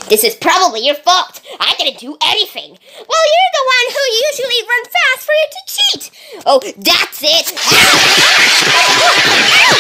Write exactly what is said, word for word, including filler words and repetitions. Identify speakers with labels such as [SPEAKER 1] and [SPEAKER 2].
[SPEAKER 1] This is probably your fault. I didn't do anything. Well, you're the one who usually runs fast for you to cheat. Oh, that's it.